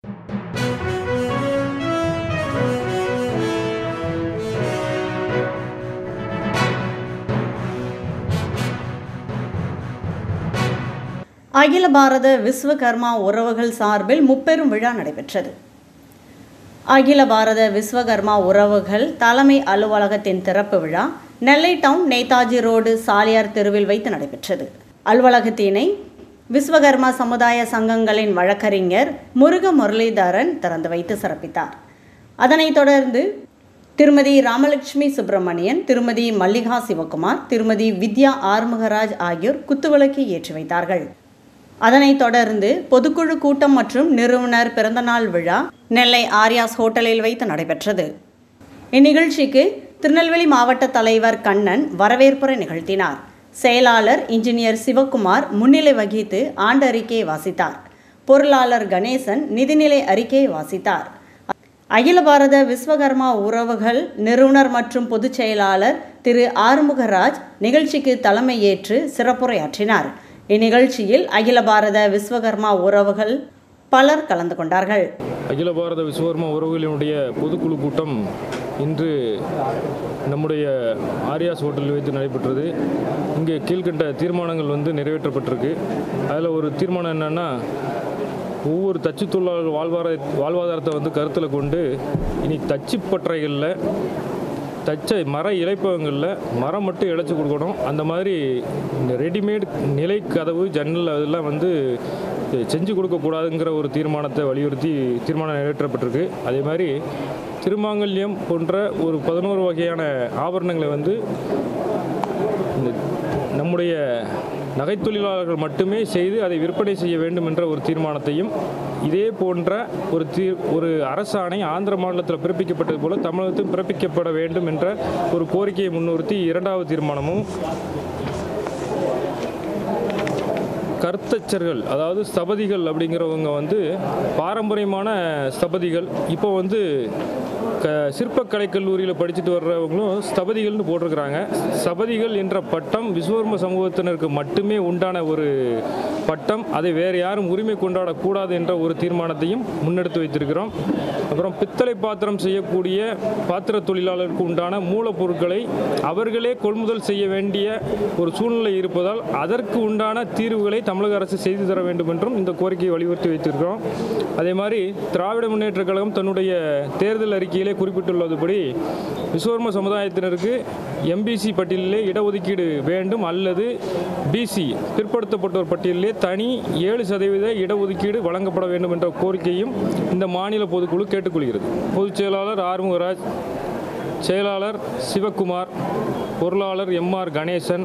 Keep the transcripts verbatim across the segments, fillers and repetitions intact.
அகில பாரத விஸ்வகர்மா உறவுகள் சார்பில் முப்பெரும் விழா நடைபெற்றது. அகில பாரத விஸ்வகர்மா உறவுகள் தலைமை அலுவலகத்தின் திறப்பு விழா நெல்லை டவுன் நேதாஜி ரோடு சாலியார் தெருவில் வைத்து நடைபெற்றது. அலுவலகத்தினை விஸ்வகர்மா சமுதாய சங்கங்களின் வழக்கறிஞர் முருக முரளிதரன் திறந்து வைத்து சிறப்பித்தார். அதனைத் தொடர்ந்து திருமதி ராமலட்சுமி சுப்பிரமணியன், திருமதி மல்லிகா சிவகுமார், திருமதி வித்யா ஆறுமுகராஜ் ஆகியோர் குத்துவிளக்கை ஏற்றி வைத்தார்கள். அதனைத் தொடர்ந்து பொதுக்குழு கூட்டம் மற்றும் நிறுவனர் பிறந்தநாள் விழா நெல்லை ஆர்யாஸ் ஹோட்டலில் வைத்து நடைபெற்றது. இந்நிகழ்ச்சிக்கு திருநெல்வேலி மாவட்ட தலைவர் கண்ணன் வரவேற்புரை நிகழ்த்தினார். செயலாளர் இன்ஜினியர் சிவகுமார் முன்னிலை வகித்து ஆண்டு அறிக்கையை வாசித்தார். பொருளாளர் கணேசன் நிதிநிலை அறிக்கையை வாசித்தார். அகில பாரத விஸ்வகர்மா உறவுகள் நிறுவனர் மற்றும் பொதுச் செயலாளர் திரு ஆறுமுகராஜ் நிகழ்ச்சிக்கு தலைமையேற்று சிறப்புரையாற்றினார். இந்நிகழ்ச்சியில் அகில பாரத விஸ்வகர்மா உறவுகள் பலர் கலந்து கொண்டார்கள். அகில பாரத விஸ்வகர்மா உறவுகளினுடைய பொதுக்குழு கூட்டம் இன்று நம்முடைய ஆர்யாஸ் ஹோட்டலில் வைத்து நடைபெற்றது. இங்கே கீழ்கண்ட தீர்மானங்கள் வந்து நிறைவேற்றப்பட்டிருக்கு. அதில் ஒரு தீர்மானம் என்னென்னா, ஒவ்வொரு தச்சு தொழிலாளர்கள் வாழ்வார வாழ்வாதாரத்தை வந்து கருத்தில் கொண்டு இனி தச்சு பட்டறைகளில் தச்ச மர இலைப்பகங்களில் மரம் மட்டும் இழைச்சி கொடுக்கணும். அந்த மாதிரி இந்த ரெடிமேட் நிலை கதவு ஜன்னல் அதெல்லாம் வந்து செஞ்சு கொடுக்கக்கூடாதுங்கிற ஒரு தீர்மானத்தை வலியுறுத்தி தீர்மானம் நிறைவேற்றப்பட்டிருக்கு. அதே மாதிரி திருமாங்கல்யம் போன்ற ஒரு பதினோரு வகையான ஆபரணங்களை வந்து நம்முடைய நகைத்தொழிலாளர்கள் மட்டுமே செய்து அதை விற்பனை செய்ய வேண்டும் என்ற ஒரு தீர்மானத்தையும், இதே போன்ற ஒரு தீ ஒரு அரசாணை ஆந்திர மாநிலத்தில் பிறப்பிக்கப்பட்டது போல தமிழகத்தில் பிறப்பிக்கப்பட வேண்டும் என்ற ஒரு கோரிக்கையை முன்னிறுத்தி இரண்டாவது தீர்மானமும், கர்த்தச்சர்கள் அதாவது ஸ்தபதிகள் அப்படிங்கிறவங்க வந்து பாரம்பரியமான ஸ்தபதிகள் இப்போ வந்து க சிற்பக்கலை கல்லூரியில் படிச்சுட்டு வர்றவங்களும் ஸ்தபதிகள்னு போட்டிருக்கிறாங்க. ஸ்தபதிகள் என்ற பட்டம் விஸ்வகர்ம சமூகத்தினருக்கு மட்டுமே உண்டான ஒரு பட்டம். அதை வேறு யாரும் உரிமை கொண்டாடக்கூடாது என்ற ஒரு தீர்மானத்தையும் முன்னெடுத்து வைத்திருக்கிறோம். அப்புறம் பித்தளை பாத்திரம் செய்யக்கூடிய பாத்திர தொழிலாளருக்கு உண்டான மூலப்பொருட்களை அவர்களே கொள்முதல் செய்ய வேண்டிய ஒரு சூழ்நிலை இருப்பதால் அதற்கு உண்டான தீர்வுகளை தமிழக அரசு செய்து தர வேண்டும் என்றும் இந்த கோரிக்கையை வலியுறுத்தி வைத்திருக்கிறோம். அதே மாதிரி திராவிட முன்னேற்றக் கழகம் தன்னுடைய தேர்தல் அறிக்கையிலே குறிப்பிட்டுள்ளதுபடி விஸ்வகர்ம சமுதாயத்தினருக்கு எம்பிசி பட்டியலிலே இடஒதுக்கீடு வேண்டும் அல்லது பிசி பிற்படுத்தப்பட்டோர் பட்டியலிலே தனி ஏழு சதவீத இடஒதுக்கீடு வழங்கப்பட வேண்டும் என்ற கோரிக்கையும் இந்த மாநில பொதுக்குழு கேட்டுக்கொள்கிறது. பொதுச் செயலாளர் ஆறுமுகராஜ், செயலாளர் சிவகுமார், பொருளாளர் எம் ஆர் கணேசன்,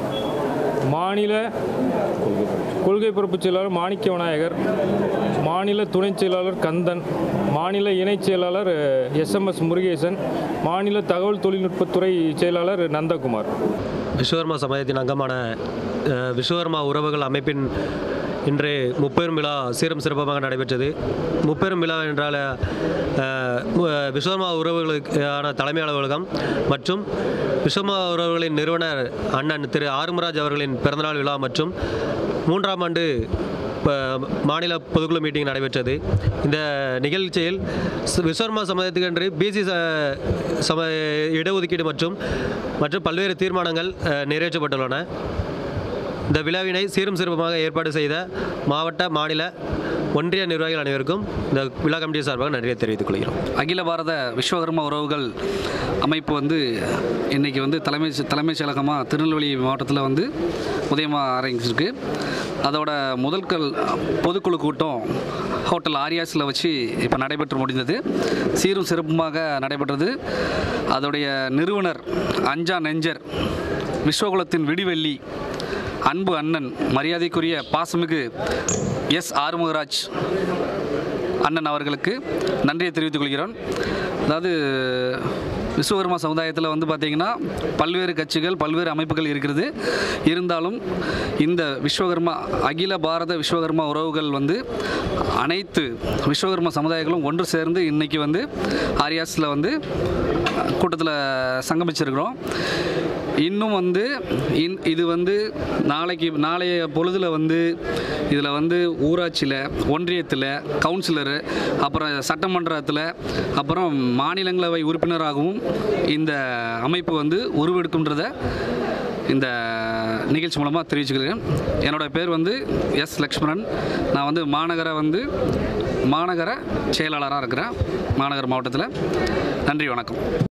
மாநில கொள்கை பொறுப்பு செயலாளர் மாணிக்க விநாயகர், மாநில துணைச் செயலாளர் கந்தன், மாநில இணைச் செயலாளர் எஸ் எம் எஸ் முருகேசன், மாநில தகவல் தொழில்நுட்பத்துறை செயலாளர் நந்தகுமார். விஸ்வகர்மா சமுதாயத்தின் அங்கமான விஸ்வகர்மா உறவுகள் அமைப்பின் இன்று முப்பெரும் விழா சீரும் சிறப்பாக நடைபெற்றது. முப்பெரும் விழா என்றால் விஸ்வகர்மா உறவுகளுக்கான தலைமை அலுவலகம் மற்றும் விஸ்வகர்மா உறவுகளின் நிறுவனர் அண்ணன் திரு ஆறுமுகராஜ் அவர்களின் பிறந்தநாள் விழா மற்றும் மூன்றாம் ஆண்டு மாநில பொதுக்குழு மீட்டிங் நடைபெற்றது. இந்த நிகழ்ச்சியில் விஸ்வகர்மா சமுதாயத்துக்கென்று பிசி சம இடஒதுக்கீடு மற்றும் மற்றும் பல்வேறு தீர்மானங்கள் நிறைவேற்றப்பட்டுள்ளன. இந்த விழாவினை சீரும் சிறப்புமாக ஏற்பாடு செய்த மாவட்ட, மாநில, ஒன்றிய நிர்வாகிகள் அனைவருக்கும் இந்த விழா கமிட்டி சார்பாக நன்றியை தெரிவித்துக் கொள்கிறோம். அகில பாரத விஸ்வகர்மா உறவுகள் அமைப்பு வந்து இன்றைக்கி வந்து தலைமை தலைமைச் செயலகமாக திருநெல்வேலி மாவட்டத்தில் வந்து உதயமாக ஆரம்பிச்சிருக்கு. அதோட முதல்கள் பொதுக்குழு கூட்டம் ஹோட்டல் ஆரியாஸில் வச்சு இப்போ நடைபெற்று முடிந்தது. சீரும் சிறப்புமாக நடைபெற்றது. அதோடைய நிறுவனர் அஞ்சா நெஞ்சர் விஸ்வகுலத்தின் விடிவெள்ளி அன்பு அண்ணன் மரியாதைக்குரிய பாசமிகு எஸ் ஆறுமுகராஜ் அண்ணன் அவர்களுக்கு நன்றியை தெரிவித்துக் கொள்கிறோம். அதாவது விஸ்வகர்மா சமுதாயத்தில் வந்து பார்த்திங்கன்னா பல்வேறு கட்சிகள், பல்வேறு அமைப்புகள் இருக்கிறது. இருந்தாலும் இந்த விஸ்வகர்மா அகில பாரத விஸ்வகர்மா உறவுகள் வந்து அனைத்து விஸ்வகர்மா சமுதாயங்களும் ஒன்று சேர்ந்து இன்றைக்கி வந்து ஆரியாஸில் வந்து கூட்டத்தில் சங்கமிச்சிருக்கிறோம். இன்னும் வந்து இன் இது வந்து நாளைக்கு நாளைய பொழுதில் வந்து இதில் வந்து ஊராட்சியில், ஒன்றியத்தில் கவுன்சிலரு, அப்புறம் சட்டமன்றத்தில், அப்புறம் மாநிலங்களவை உறுப்பினராகவும் இந்த அமைப்பு வந்து உருவெடுக்கும்ன்றதை இந்த நிகழ்ச்சி மூலமாக தெரிவிச்சுக்கிறேன். என்னோடய பேர் வந்து எஸ் லக்ஷ்மணன். நான் வந்து மாநகர வந்து மாநகர செயலாளராக இருக்கிறேன் மாநகர மாவட்டத்தில். நன்றி, வணக்கம்.